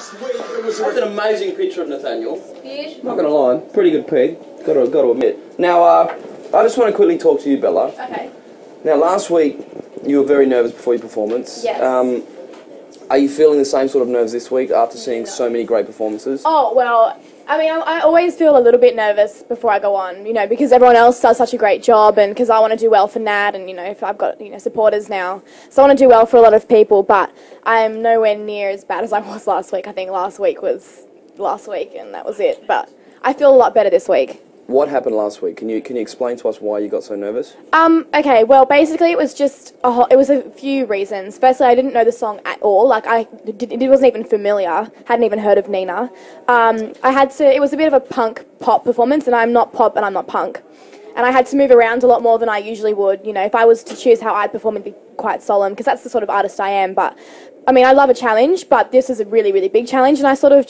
That's an amazing picture of Nathaniel. Not gonna lie, pretty good pig. Got to admit. Now, I just want to quickly talk to you, Bella. Okay. Now, last week you were very nervous before your performance. Yes. Are you feeling the same sort of nerves this week after seeing so many great performances? Oh, well, I mean, I always feel a little bit nervous before I go on, you know, because everyone else does such a great job and because I want to do well for Nat and, you know, if I've got, you know, supporters now. So I want to do well for a lot of people, but I'm nowhere near as bad as I was last week. I think last week was last week and that was it. But I feel a lot better this week. What happened last week? Can you explain to us why you got so nervous? Okay, well, basically it was just it was a few reasons. Firstly, I didn't know the song at all. Like, it wasn't even familiar. Hadn't even heard of Nina. It was a bit of a punk pop performance, and I'm not pop and I'm not punk. And I had to move around a lot more than I usually would. You know, if I was to choose how I'd perform, it'd be quite solemn, because that's the sort of artist I am. But, I mean, I love a challenge, but this is a really, really big challenge, and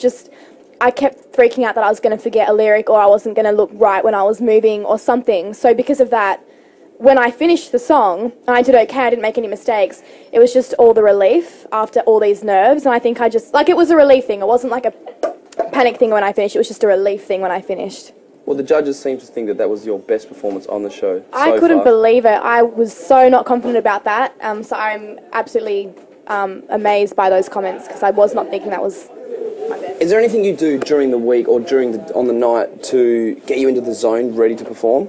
I kept freaking out that I was going to forget a lyric or I wasn't going to look right when I was moving or something. So because of that, when I finished the song, and I did okay, I didn't make any mistakes, it was just all the relief after all these nerves. And I think it was a relief thing. It wasn't like a panic thing when I finished. It was just a relief thing when I finished. Well, the judges seem to think that was your best performance on the show I couldn't believe it. I was so not confident about that. So I'm absolutely amazed by those comments because I was not thinking that was... Is there anything you do during the week or on the night to get you into the zone, ready to perform?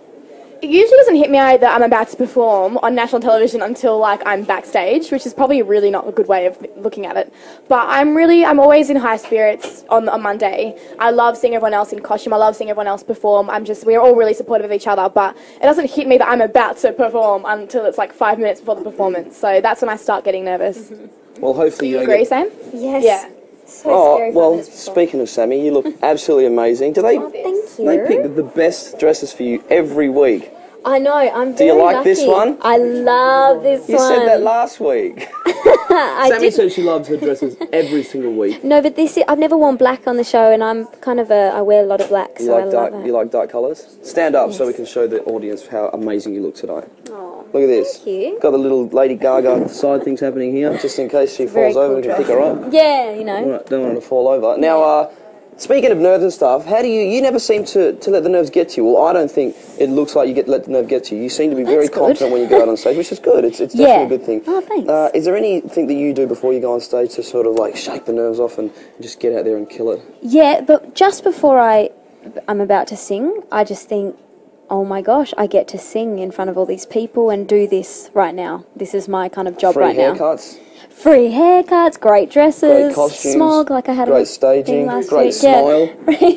It usually doesn't hit me that I'm about to perform on national television until, like, I'm backstage, which is probably really not a good way of looking at it. But I'm always in high spirits on Monday. I love seeing everyone else in costume. I love seeing everyone else perform. We're all really supportive of each other, but it doesn't hit me that I'm about to perform until it's like 5 minutes before the performance. So that's when I start getting nervous. Well, hopefully you agree, Sam? Yes. Yeah. So scary. Well, speaking of Sammy, you look absolutely amazing. Do they? Oh, thank you. They pick the best dresses for you every week. I know. I'm very Do you like lucky. this one? I love this You one. said that last week. Sammy said she loves her dresses every single week. No, but I've never worn black on the show, and I'm kind of I wear a lot of black, so I love it. You like dark colours? Stand up so we can show the audience how amazing you look tonight. Oh, look at this. Thank you. Got the little Lady Gaga side things happening here, just in case she falls over, we can pick her up. Yeah, you know. Don't want her to fall over. Now, speaking of nerves and stuff, how do you never seem to let the nerves get to you? Well, I don't think it looks like you let the nerve get to you. You seem to be very confident when you go out on stage, which is good. It's definitely a good thing. Oh, thanks. Is there anything that you do before you go on stage to sort of like shake the nerves off and just get out there and kill it? Yeah, but just before I'm about to sing, I just think, oh my gosh, I get to sing in front of all these people and do this right now. This is my kind of job right now. Free haircuts? Free haircuts, great dresses, great costumes, smog like I had great staging, last great week. smile.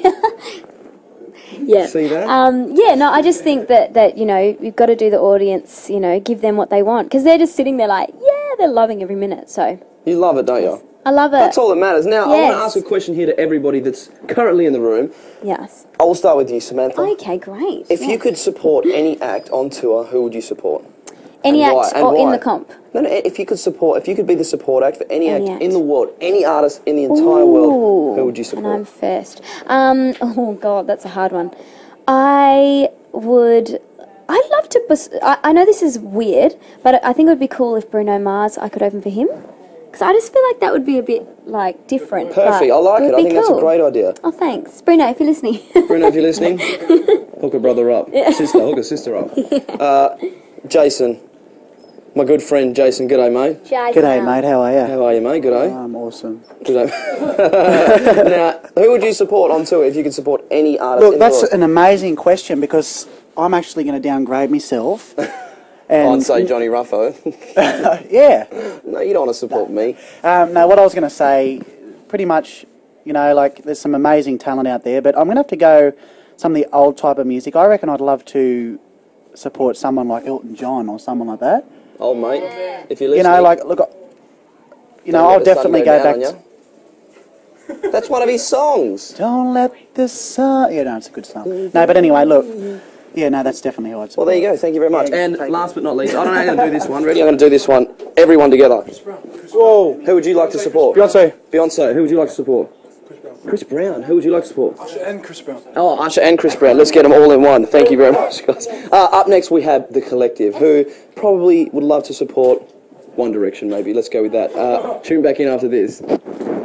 Yeah. See that? Yeah, no, I just think that, you know, you've got to do the audience, you know, give them what they want. Because they're just sitting there like, yeah, they're loving every minute, so. You love it, don't you? I love it. That's all that matters. Now, I Yes. want to ask a question here to everybody that's currently in the room. Yes. I will start with you, Samantha. Okay, great. If you could support any act on tour, who would you support? Any And act why? or And in why? the comp? No, if you could be the support act for any Any act act. in the world, any artist in the entire world, who would you support? And I'm first. Oh, God, that's a hard one. I'd love to, I know this is weird, but I think it would be cool if Bruno Mars, I could open for him. Because I just feel like that would be a bit, like, different. Perfect, I like it. I think that's a great idea. Oh, thanks. Bruno, if you're listening. Bruno, if you're listening, hook a brother up. Hook a sister up. Jason, my good friend Jason, g'day, mate. G'day, mate. How are you? How are you, mate? G'day. I'm awesome. G'day. Now, who would you support on tour if you could support any artist? Look, that's an amazing question because I'm actually going to downgrade myself. I'd say Johnny Ruffo. Yeah. No, you don't want to support me. No, what I was going to say, pretty much, you know, like there's some amazing talent out there, but I'm going to have to go some of the old type of music. I reckon I'd love to support someone like Elton John or someone like that. Oh, mate, if you're listening. You know, like, look, you know, I'll definitely go back to... That's one of his songs. Don't let the sun... Yeah, no, it's a good song. No, but anyway, look... Yeah, no, that's definitely who I'd support. Well, there you go. Thank you very much. Yeah, and last but not least, I don't know how you're going to do this one. Ready? I'm going to do this one. Everyone together. Whoa. Who would you like to support? Beyonce. Beyonce. Who would you like to support? Chris Brown. Who would you like to support? Usher and Chris Brown. Oh, Usher and Chris Brown. Let's get them all in one. Thank you very much, guys. Up next, we have The Collective, who probably would love to support One Direction, maybe. Let's go with that. Tune back in after this.